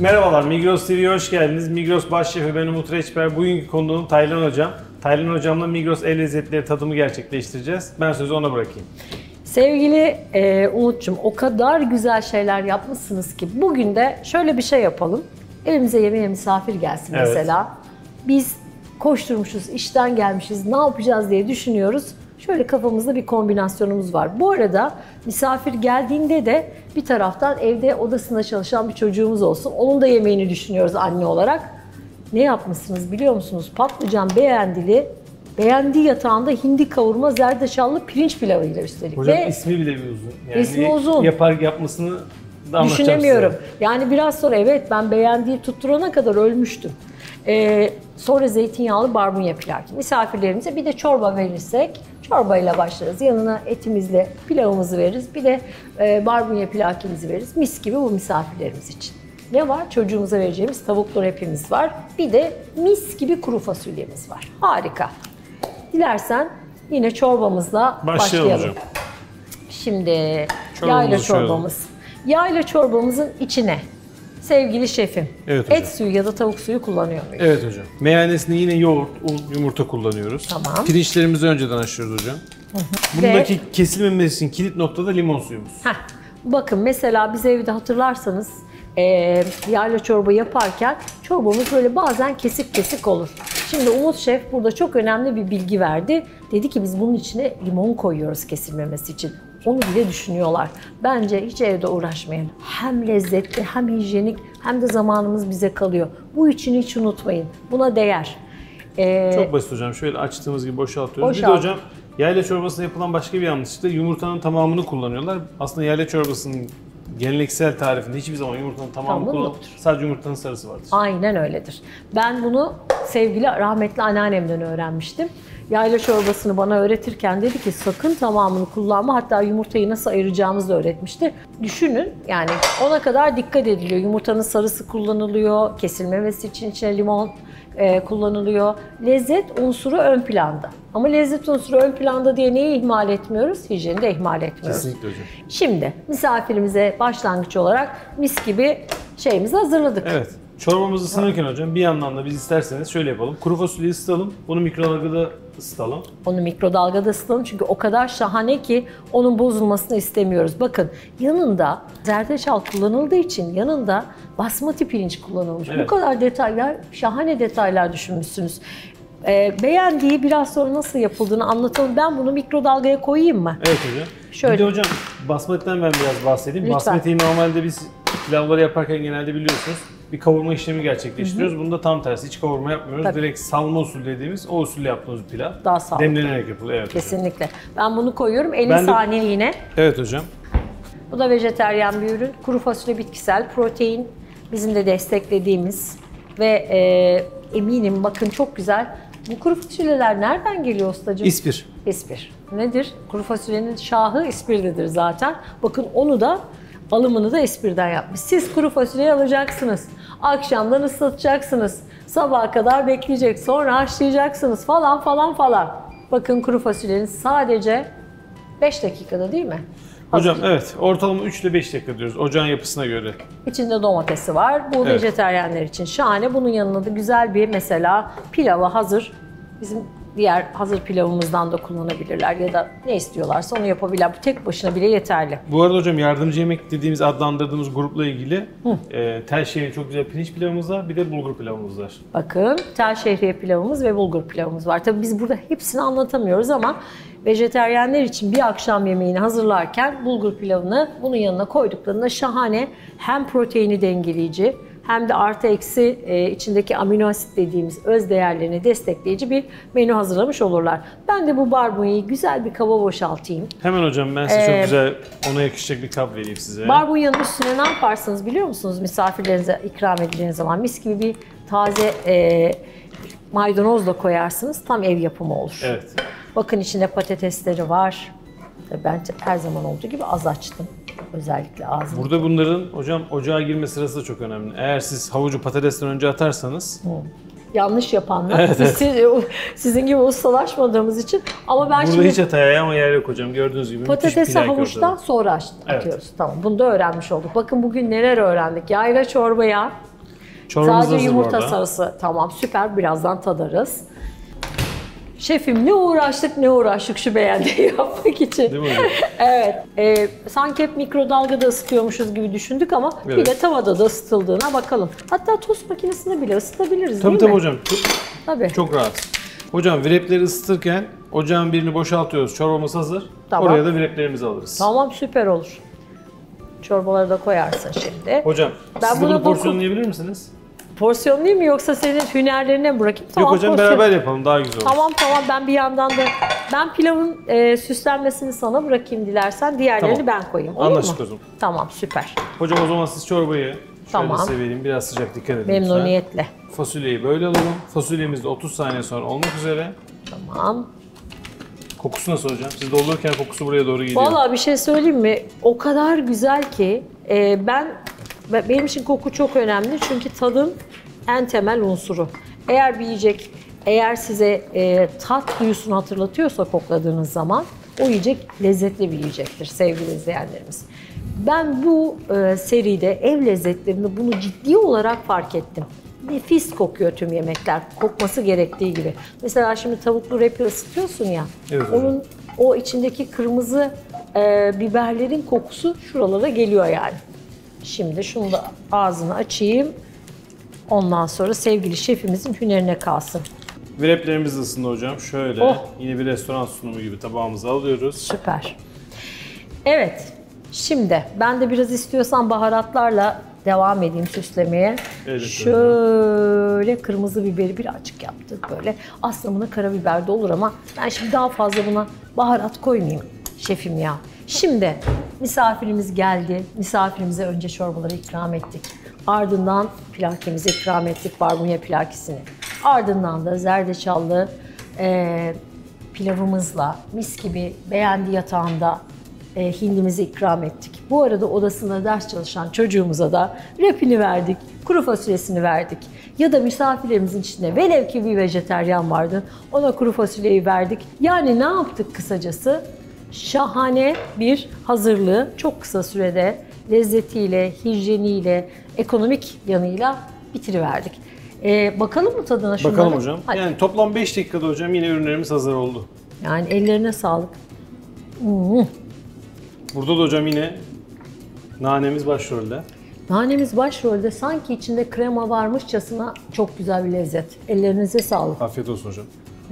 Merhabalar, Migros TV'ye hoş geldiniz. Migros Başşefi ben Umut Reçber. Bugünkü konuğum Taylan Hocam. Taylan Hocam'la Migros el lezzetleri tadımı gerçekleştireceğiz. Ben sözü ona bırakayım. Sevgili Umut'cum, o kadar güzel şeyler yapmışsınız ki bugün de şöyle bir şey yapalım. Evimize yemeğe misafir gelsin mesela. Biz koşturmuşuz, işten gelmişiz, ne yapacağız diye düşünüyoruz. Şöyle kafamızda bir kombinasyonumuz var. Bu arada misafir geldiğinde de bir taraftan evde odasında çalışan bir çocuğumuz olsun. Onun da yemeğini düşünüyoruz anne olarak. Ne yapmışsınız biliyor musunuz? Patlıcan beğendili, beğendiği yatağında hindi kavurma, zerdeçallı pirinç pilavıyla üstelik. Hocam ismi bile bir uzun. Yani ismi uzun. Yapmasını da düşünemiyorum. Yani biraz sonra evet ben beğendiği tutturana kadar ölmüştüm. Sonra zeytinyağlı barbunya pilav. Misafirlerimize bir de çorba verirsek çorbayla başlarız. Yanına etimizle pilavımızı veririz. Bir de barbunya pilavimizi veririz. Mis gibi bu misafirlerimiz için. Ne var? Çocuğumuza vereceğimiz tavuklu repimiz var. Bir de mis gibi kuru fasulyemiz var. Harika. Dilersen yine çorbamızla başlayalım. Hocam. Şimdi yayla çorbamız. Yayla çorbamızın içine sevgili şefim, et suyu ya da tavuk suyu kullanıyor muyuz? Evet hocam. Meyanesinde yine yoğurt, un, yumurta kullanıyoruz. Tamam. Pirinçlerimizi önceden haşlıyoruz hocam. Bundaki kesilmemesi için kilit noktada limon suyumuz. Bakın mesela biz evde hatırlarsanız yayla çorba yaparken çorbamız böyle bazen kesik kesik olur. Şimdi Umut Şef burada çok önemli bir bilgi verdi. Dedi ki biz bunun içine limon koyuyoruz kesilmemesi için. Onu bile düşünüyorlar. Bence hiç evde uğraşmayın. Hem lezzetli, hem hijyenik, hem de zamanımız bize kalıyor. Bu için hiç unutmayın. Buna değer. Çok basit hocam. Şöyle açtığımız gibi boşaltıyoruz. Bir de hocam yayla çorbasında yapılan başka bir yanlışlık da yumurtanın tamamını kullanıyorlar. Aslında yayla çorbasının geleneksel tarifinde hiçbir zaman yumurtanın tamamı kullanılmıyor. Sadece yumurtanın sarısı vardır. Aynen öyledir. Ben bunu sevgili rahmetli anneannemden öğrenmiştim. Yayla çorbasını bana öğretirken dedi ki sakın tamamını kullanma, hatta yumurtayı nasıl ayıracağımızı da öğretmişti. Düşünün yani ona kadar dikkat ediliyor. Yumurtanın sarısı kullanılıyor, kesilmemesi için içine limon kullanılıyor. Lezzet unsuru ön planda. Ama lezzet unsuru ön planda diye neyi ihmal etmiyoruz? Hijyeni de ihmal etmiyoruz. Kesinlikle hocam. Şimdi misafirimize başlangıç olarak mis gibi şeyimizi hazırladık. Evet. Çorbamızı ısınırken hocam bir yandan da biz isterseniz şöyle yapalım. Kuru fasulyeyi ısıtalım, bunu mikrodalgada ısıtalım. Onu mikrodalgada ısıtalım çünkü o kadar şahane ki onun bozulmasını istemiyoruz. Bakın yanında zerdeçal kullanıldığı için yanında basmati pirinç kullanılmış. Bu kadar detaylar, şahane detaylar düşünmüşsünüz. Beğendiği biraz sonra nasıl yapıldığını anlatalım. Ben bunu mikrodalgaya koyayım mı? Evet hocam. Şöyle. Bir de hocam basmati'den ben biraz bahsedeyim. Lütfen. Basmati'yi normalde biz pilavları yaparken genelde biliyorsunuz bir kavurma işlemi gerçekleştiriyoruz. Bunda tam tersi, hiç kavurma yapmıyoruz. Tabii. Direkt salma usulü dediğimiz o usulle yaptığımız bir pilav. Daha sağlıklı. Demlenerek yapılıyor. Evet Kesinlikle. Ben bunu koyuyorum. 50 saniye yine. Evet hocam. Bu da vejeteryan bir ürün. Kuru fasulye bitkisel, protein bizim de desteklediğimiz ve eminim bakın çok güzel. Bu kuru fasulyeler nereden geliyor ustacığım? İspir. İspir. Nedir? Kuru fasulyenin şahı ispirdedir zaten. Bakın onu da alımını da ispirden yapmış. Siz kuru fasulyeyi alacaksınız. Akşamdan ıslatacaksınız. Sabaha kadar bekleyecek. Sonra haşlayacaksınız falan falan falan. Bakın kuru fasulyenin sadece 5 dakikada değil mi? Hocam evet, ortalama 3 ile 5 dakika diyoruz ocağın yapısına göre. İçinde domatesi var. Bu vejeteryenler için şahane. Bunun yanına da güzel bir mesela pilava hazır. Bizim diğer hazır pilavımızdan da kullanabilirler ya da ne istiyorlarsa onu yapabilirler. Bu tek başına bile yeterli. Bu arada hocam yardımcı yemek dediğimiz adlandırdığımız grupla ilgili tel şehri çok güzel pirinç pilavımız var, bir de bulgur pilavımız var. Bakın tel şehriye pilavımız ve bulgur pilavımız var. Tabii biz burada hepsini anlatamıyoruz ama vejeteryenler için bir akşam yemeğini hazırlarken bulgur pilavını bunun yanına koyduklarında şahane hem proteini dengeleyici hem de artı eksi içindeki amino asit dediğimiz öz değerlerini destekleyici bir menü hazırlamış olurlar. Ben de bu barbunyayı güzel bir kaba boşaltayım. Hemen hocam ben size çok güzel ona yakışacak bir kap vereyim size. Barbunyanın üstüne ne yaparsınız biliyor musunuz misafirlerinize ikram edeceğiniz zaman? Mis gibi bir taze maydanoz da koyarsınız. Tam ev yapımı olur. Evet. Bakın içinde patatesleri var. Ben her zaman olduğu gibi az açtım. Özellikle ağzını. Burada bunların hocam ocağa girme sırası da çok önemli. Eğer siz havucu patatesten önce atarsanız yanlış yapanlar. Sizin gibi ustalaşmadığımız için. Ama ben burada şimdi hiç hataya ama yer yok hocam. Gördüğünüz gibi patatesi havuçtan sonra atıyoruz. Tamam. Bunu da öğrenmiş olduk. Bakın bugün neler öğrendik. Yayla çorbaya Çorbamız Sadece hazır bu yumurta arada. sarısı. Tamam, süper. Birazdan tadarız. Şefim ne uğraştık şu beğendiği yapmak için. Değil mi hocam? Evet. Sanki hep mikrodalgada ısıtıyormuşuz gibi düşündük ama bir Evet. de tavada da ısıtıldığına bakalım. Hatta tost makinesinde bile ısıtabiliriz Tabii değil tabii mi? hocam. Tabii. Çok rahat. Hocam wrapleri ısıtırken ocağın birini boşaltıyoruz. Çorbamız hazır. Tamam. Oraya da wraplerimizi alırız. Tamam, süper olur. Çorbaları da koyarsın şimdi. Hocam Ben siz de buna bunu porsiyonlayabilir misiniz? Porsiyonlayayım mı yoksa senin hünerlerine mi bırakayım? Yok Tamam, hocam, beraber yapalım, daha güzel olur. Tamam, ben bir yandan da pilavın süslenmesini sana bırakayım dilersen. Diğerlerini Tamam. ben koyayım. Olur Anlaştık mu? o zaman. Tamam, süper. Hocam o zaman siz çorbayı şöyle Tamam. size vereyim. Biraz sıcak, dikkat edin. Memnuniyetle. lütfen. Fasulyeyi böyle alalım. Fasulyemiz de 30 saniye sonra olmak üzere. Tamam. Kokusu nasıl hocam? Siz doldururken kokusu buraya doğru geliyor. Vallahi bir şey söyleyeyim mi? O kadar güzel ki benim için koku çok önemli çünkü tadın en temel unsuru. Eğer bir yiyecek size tat duyusunu hatırlatıyorsa kokladığınız zaman o yiyecek lezzetli bir yiyecektir sevgili izleyenlerimiz. Ben bu seride ev lezzetlerinde bunu ciddi olarak fark ettim. Nefis kokuyor tüm yemekler. Kokması gerektiği gibi. Mesela şimdi tavuklu wrap'i ısıtıyorsun ya. Evet hocam. Onun o içindeki kırmızı biberlerin kokusu şuralara geliyor yani. Şimdi şunu da ağzını açayım. Ondan sonra sevgili şefimizin hünerine kalsın. Wraplerimiz ısındı hocam. Şöyle Oh. yine bir restoran sunumu gibi tabağımıza alıyoruz. Süper. Evet. Şimdi ben de biraz istiyorsan baharatlarla devam edeyim süslemeye. Evet, Şöyle kırmızı biberi bir açık yaptık böyle. Aslında buna karabiber de olur ama ben şimdi daha fazla buna baharat koymayayım şefim ya. Şimdi misafirimiz geldi. Misafirimize önce çorbaları ikram ettik. Ardından pilakemizi ikram ettik, barbunya pilakisini. Ardından da zerdeçallı pilavımızla mis gibi beğendi yatağında hindimizi ikram ettik. Bu arada odasında ders çalışan çocuğumuza da wrap'ini verdik, kuru fasulyesini verdik. Ya da misafirlerimizin içinde velev ki bir vejeteryan vardı, ona kuru fasulyeyi verdik. Yani ne yaptık kısacası? Şahane bir hazırlığı çok kısa sürede lezzetiyle, hijyeniyle, ekonomik yanıyla bitiriverdik. Bakalım mı tadına şunlara? Bakalım hocam. Hadi. Yani toplam 5 dakikada hocam yine ürünlerimiz hazır oldu. Yani ellerine sağlık. Burada da hocam yine nanemiz başrolde. Nanemiz başrolde, sanki içinde krema varmışçasına çok güzel bir lezzet. Ellerinize sağlık. Afiyet olsun hocam.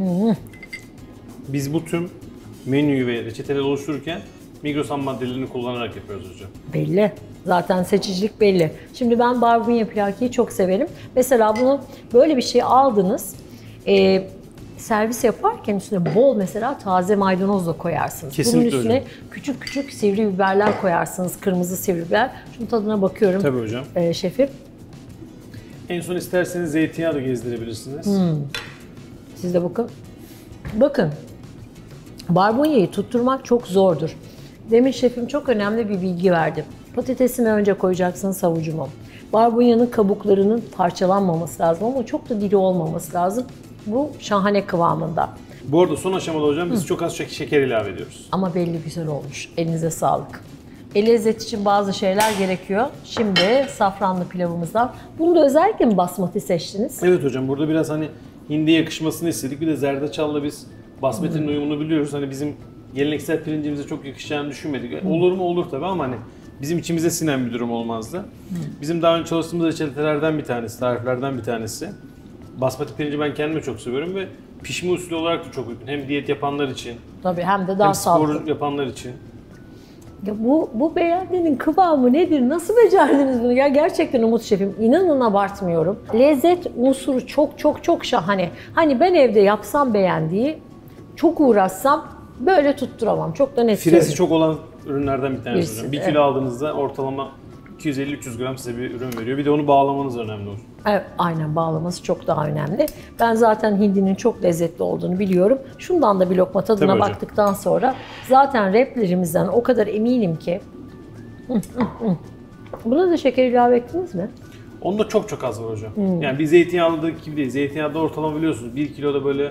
Biz bu tüm menüyü ve reçeteleri oluştururken Migros ham maddelerini kullanarak yapıyoruz hocam. Belli. Zaten seçicilik belli. Şimdi ben barbunya pilakiyi çok severim. Mesela bunu böyle bir şey aldınız. Servis yaparken üstüne bol mesela taze maydanoz da koyarsınız. Kesinlikle Bunun üstüne hocam. küçük küçük sivri biberler koyarsınız. Kırmızı sivri biber. Şunun tadına bakıyorum. Tabii hocam. Şefim. En son isterseniz zeytinyağı da gezdirebilirsiniz. Siz de bakın. Bakın. Barbunyayı tutturmak çok zordur. Demin şefim çok önemli bir bilgi verdi. Patatesimi önce koyacaksınız havucumu. Barbunyanın kabuklarının parçalanmaması lazım ama çok da diri olmaması lazım. Bu şahane kıvamında. Bu arada son aşamada hocam biz çok az şeker ilave ediyoruz. Ama belli güzel olmuş. Elinize sağlık. Lezzet için bazı şeyler gerekiyor. Şimdi safranlı pilavımızdan. Bunu da özellikle mi basmati seçtiniz? Evet hocam, burada biraz hani hindiye yakışmasını istedik. Bir de zerdeçalla biz basmati'nin uyumunu biliyoruz. Hani bizim geleneksel pirincimize çok yakışacağını düşünmedik. Olur mu? Olur tabii ama hani bizim içimize sinen bir durum olmazdı. Bizim daha önce çalıştığımız reçetelerden bir tanesi, tariflerden bir tanesi. Basmati pirinci ben kendime çok seviyorum ve pişme usulü olarak da çok uygun. Hem diyet yapanlar için, Tabii hem de daha hem sağlıklı. spor yapanlar için. Ya bu beğendiğinin kıvamı nedir? Nasıl becerdiniz bunu? Ya gerçekten Umut Şefim, inanın abartmıyorum. Lezzet unsuru çok şahane. Hani ben evde yapsam beğendiği, çok uğraşsam böyle tutturamam. Çok da net Firesi söyleyeyim. çok olan ürünlerden bir tanesi Birisi, hocam. 1 evet. kilo aldığınızda ortalama 250-300 gram size bir ürün veriyor. Bir de onu bağlamanız önemli olur. Evet, aynen, bağlaması çok daha önemli. Ben zaten hindinin çok lezzetli olduğunu biliyorum. Şundan da bir lokma tadına Tabii hocam. baktıktan sonra zaten replerimizden o kadar eminim ki. Buna da şeker ilave ettiniz mi? Onda çok az var hocam. Yani bir zeytinyağlıdaki gibi değil. Zeytinyağda ortalama biliyorsunuz 1 kiloda böyle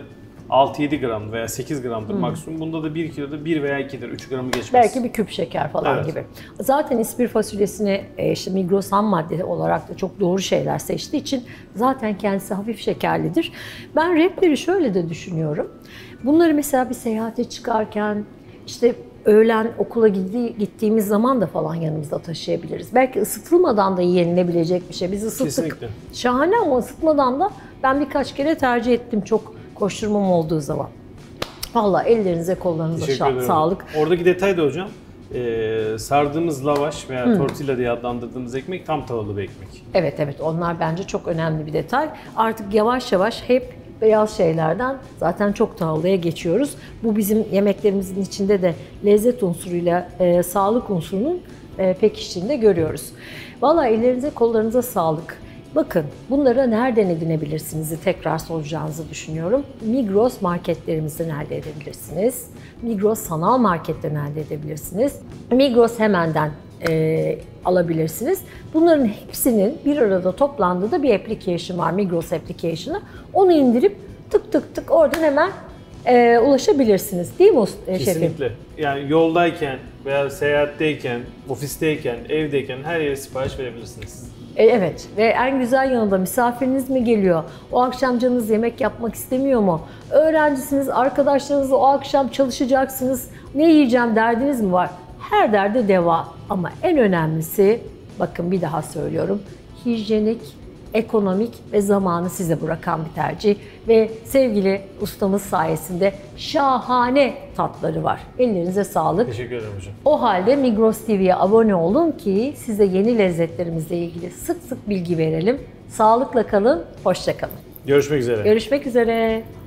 6-7 gram veya 8 gramdır maksimum. Bunda da 1 kiloda 1 veya 2'dir. 3 gramı geçmez. Belki bir küp şeker falan Evet. gibi. Zaten ispir fasulyesini işte Migros ham madde olarak da çok doğru şeyler seçtiği için zaten kendisi hafif şekerlidir. Ben repleri şöyle de düşünüyorum. Bunları mesela bir seyahate çıkarken işte öğlen okula gittiğimiz zaman da falan yanımızda taşıyabiliriz. Belki ısıtılmadan da yenilebilecek bir şey. Biz ısıttık. Kesinlikle. Şahane ama ısıtmadan da ben birkaç kere tercih ettim çok koşturmam olduğu zaman. Vallahi ellerinize kollarınıza Teşekkür ederim. sağlık. Oradaki detay da hocam, sardığımız lavaş veya tortilla diye adlandırdığımız ekmek tam tahıllı bir ekmek. Evet onlar bence çok önemli bir detay. Artık yavaş yavaş hep beyaz şeylerden zaten çok tahıllıya geçiyoruz. Bu bizim yemeklerimizin içinde de lezzet unsuruyla sağlık unsurunun pekiştiğini de görüyoruz. Vallahi ellerinize kollarınıza sağlık. Bakın bunları nereden edinebilirsiniz tekrar soracağınızı düşünüyorum. Migros marketlerimizden elde edebilirsiniz. Migros sanal marketten elde edebilirsiniz. Migros Hemen'den alabilirsiniz. Bunların hepsinin bir arada toplandığı da bir application var. Migros application'ı. Onu indirip tık tık tık oradan hemen ulaşabilirsiniz. Değil mi şefim? Kesinlikle. Yani yoldayken veya seyahatteyken, ofisteyken, evdeyken her yere sipariş verebilirsiniz. Evet ve en güzel yanı da misafiriniz mi geliyor? O akşam canınız yemek yapmak istemiyor mu? Öğrencisiniz, arkadaşlarınızla o akşam çalışacaksınız. Ne yiyeceğim derdiniz mi var? Her derde deva. Ama en önemlisi, bakın bir daha söylüyorum, hijyenik, ekonomik ve zamanı size bırakan bir tercih. Ve sevgili ustamız sayesinde şahane tatları var. Ellerinize sağlık. Teşekkür ederim hocam. O halde Migros TV'ye abone olun ki size yeni lezzetlerimizle ilgili sık sık bilgi verelim. Sağlıkla kalın, hoşça kalın. Görüşmek üzere. Görüşmek üzere.